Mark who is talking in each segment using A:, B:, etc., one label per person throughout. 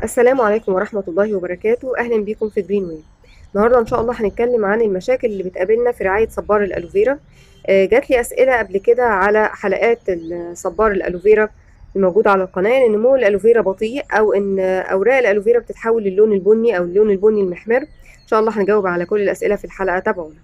A: السلام عليكم ورحمة الله وبركاته. أهلا بيكم في جرين ويل. النهاردة إن شاء الله هنتكلم عن المشاكل اللي بتقابلنا في رعاية صبار الألوفيرا. جات لي أسئلة قبل كده على حلقات صبار الألوفيرا الموجودة على القناة، إن نمو الألوفيرا بطيء أو إن أوراق الألوفيرا بتتحول للون البني أو اللون البني المحمر. إن شاء الله هنجاوب على كل الأسئلة في الحلقة، تابعونا.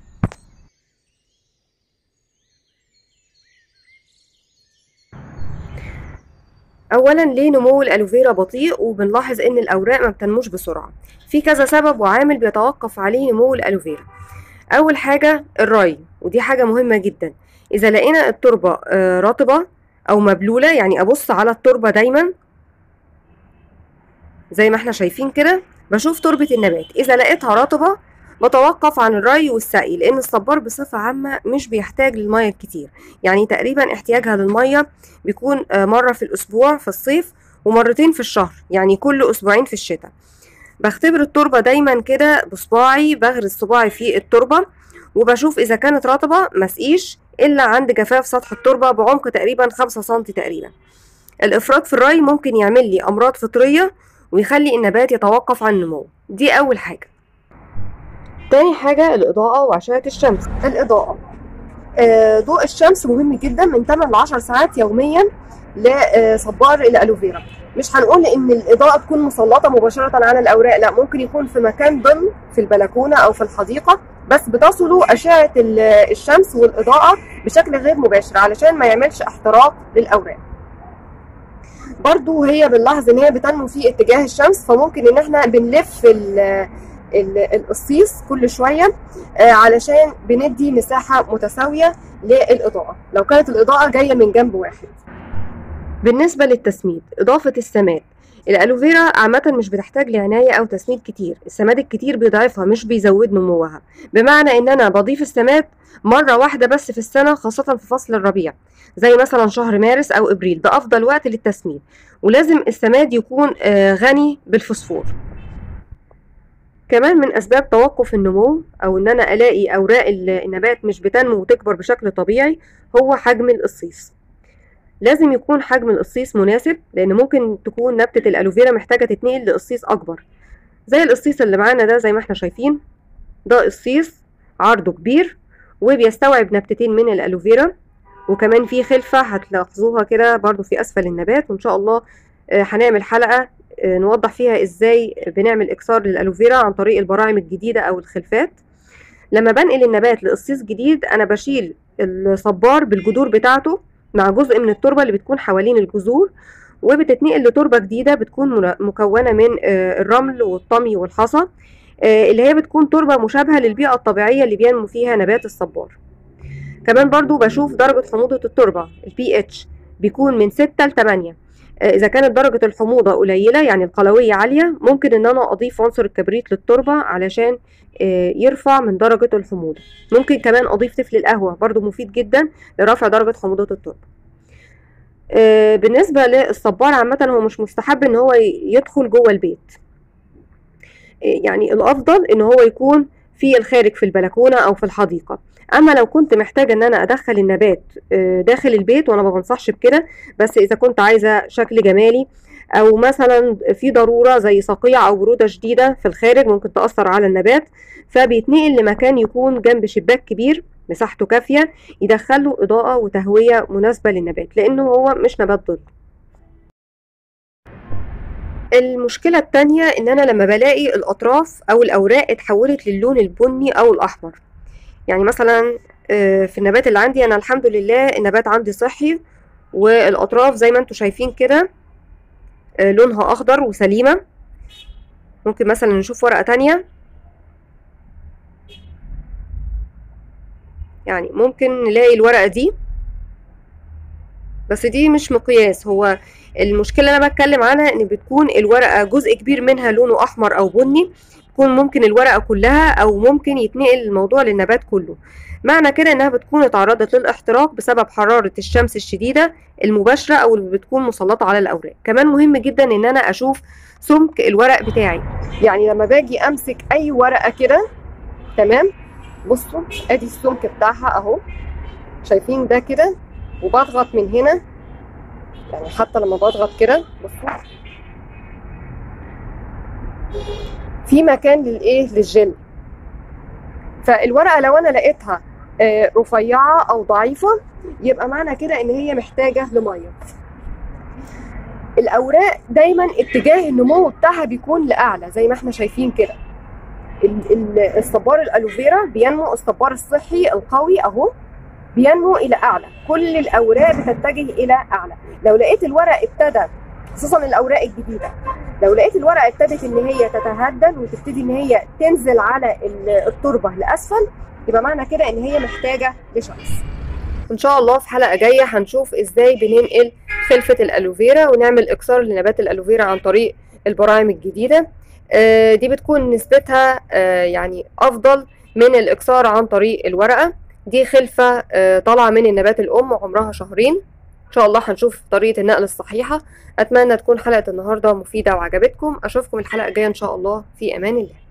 A: اولا، ليه نمو الالوفيرا بطيء وبنلاحظ ان الاوراق ما بتنموش بسرعه؟ في كذا سبب وعامل بيتوقف عليه نمو الالوفيرا. اول حاجه الري، ودي حاجه مهمه جدا. اذا لقينا التربه رطبه او مبلوله، يعني ابص على التربه دايما زي ما احنا شايفين كده، بشوف تربه النبات. اذا لقيتها رطبه بتوقف عن الري والسقي، لان الصبار بصفه عامه مش بيحتاج للميه الكتير، يعني تقريبا احتياجها للميه بيكون مره في الاسبوع في الصيف ومرتين في الشهر، يعني كل اسبوعين في الشتاء. بختبر التربه دايما كده بصباعي، بغرز صباعي في التربه وبشوف اذا كانت رطبه مسقيش الا عند جفاف سطح التربه بعمق تقريبا 5 سم تقريبا. الافراط في الري ممكن يعمل لي امراض فطريه ويخلي النبات يتوقف عن النمو. دي اول حاجه. تاني حاجة الإضاءة وأشعة الشمس. الإضاءة، ضوء الشمس مهم جدا من 8 ل 10 ساعات يوميا لصبار الألوفيرا. مش هنقول إن الإضاءة تكون مسلطة مباشرة على الأوراق، لا، ممكن يكون في مكان ظل في البلكونة أو في الحديقة، بس بتصلوا أشعة الشمس والإضاءة بشكل غير مباشر علشان ما يعملش احتراق للأوراق. برضو هي بنلاحظ إن هي بتنمو في اتجاه الشمس، فممكن إن احنا بنلف القصيص كل شويه علشان بندي مساحه متساويه للاضاءه لو كانت الاضاءه جايه من جنب واحد. بالنسبه للتسميد، اضافه السماد. الالوفيرا عامه مش بتحتاج لعنايه او تسميد كتير، السماد الكتير بيضعفها مش بيزود نموها، بمعنى ان انا بضيف السماد مره واحده بس في السنه، خاصه في فصل الربيع زي مثلا شهر مارس او ابريل، ده افضل وقت للتسميد. ولازم السماد يكون غني بالفوسفور. كمان من أسباب توقف النمو أو إن أنا ألاقي أوراق النبات مش بتنمو وتكبر بشكل طبيعي هو حجم القصيص. لازم يكون حجم القصيص مناسب، لأن ممكن تكون نبتة الألوفيرا محتاجة تتنقل لقصيص أكبر، زي القصيص اللي معانا ده زي ما احنا شايفين. ده قصيص عرضه كبير وبيستوعب نبتتين من الألوفيرا، وكمان في خلفة هتلاحظوها كده برضو في أسفل النبات، وإن شاء الله هنعمل حلقة نوضح فيها ازاي بنعمل اكسار للالوفيرا عن طريق البراعم الجديده او الخلفات. لما بنقل النبات لقصيص جديد انا بشيل الصبار بالجذور بتاعته مع جزء من التربه اللي بتكون حوالين الجذور، وبتتنقل لتربه جديده بتكون مكونه من الرمل والطمي والحصى، اللي هي بتكون تربه مشابهه للبيئه الطبيعيه اللي بينمو فيها نبات الصبار. كمان برضو بشوف درجه حموضه التربه، البي اتش بيكون من 6 ل 8. إذا كانت درجة الحموضة قليلة يعني القلوية عالية، ممكن إن أنا أضيف عنصر الكبريت للتربة علشان يرفع من درجة الحموضة. ممكن كمان أضيف تفل القهوة، برضو مفيد جدا لرفع درجة حموضة التربة. بالنسبة للصبار عامة هو مش مستحب إن هو يدخل جوه البيت، يعني الأفضل إن هو يكون في الخارج في البلكونة أو في الحديقة. اما لو كنت محتاجه ان انا ادخل النبات داخل البيت، وانا ما بنصحش بكده، بس اذا كنت عايزه شكل جمالي او مثلا في ضروره زي صقيع او بروده شديده في الخارج ممكن تاثر على النبات، فبيتنقل لمكان يكون جنب شباك كبير مساحته كافيه يدخله اضاءه وتهويه مناسبه للنبات، لانه هو مش نبات ظل. المشكلة التانية ان انا لما بلاقي الاطراف او الاوراق اتحولت للون البني او الاحمر، يعني مثلا في النبات اللي عندي انا الحمد لله النبات عندي صحي والاطراف زي ما انتم شايفين كده لونها اخضر وسليمة. ممكن مثلا نشوف ورقة تانية، يعني ممكن نلاقي الورقة دي، بس دي مش مقياس. هو المشكلة اللي انا بتكلم عنها ان بتكون الورقة جزء كبير منها لونه احمر او بني، تكون ممكن الورقة كلها او ممكن يتنقل الموضوع للنبات كله. معنى كده انها بتكون اتعرضت للاحتراق بسبب حرارة الشمس الشديدة المباشرة او اللي بتكون مسلطة على الاوراق. كمان مهم جدا ان انا اشوف سمك الورق بتاعي، يعني لما باجي امسك اي ورقة كده، تمام، بصوا ادي السمك بتاعها اهو، شايفين ده كده، وبضغط من هنا، يعني حتى لما بضغط كده بصوا في مكان للجل. فالورقه لو انا لقيتها رفيعه او ضعيفه يبقى معنى كده ان هي محتاجه لميه. الاوراق دايما اتجاه النمو بتاعها بيكون لاعلى زي ما احنا شايفين كده. الصبار الالوفيرا بينمو، الصبار الصحي القوي اهو بينمو الى اعلى، كل الاوراق بتتجه الى اعلى. لو لقيت الورق ابتدى، خصوصا الاوراق الجديده، لو لقيت الورقه ابتدت ان هي تتهدل وتبتدي ان هي تنزل على التربه لاسفل، يبقى معنى كده ان هي محتاجه لشمس. ان شاء الله في حلقه جايه هنشوف ازاي بننقل خلفه الالوفيرا ونعمل اكسار لنبات الالوفيرا عن طريق البراعم الجديده. دي بتكون نسبتها يعني افضل من الاكسار عن طريق الورقه. دي خلفه طالعه من النبات الام وعمرها شهرين. ان شاء الله هنشوف طريقه النقل الصحيحه. اتمنى تكون حلقه النهارده مفيده وعجبتكم. اشوفكم الحلقه الجايه ان شاء الله، في امان الله.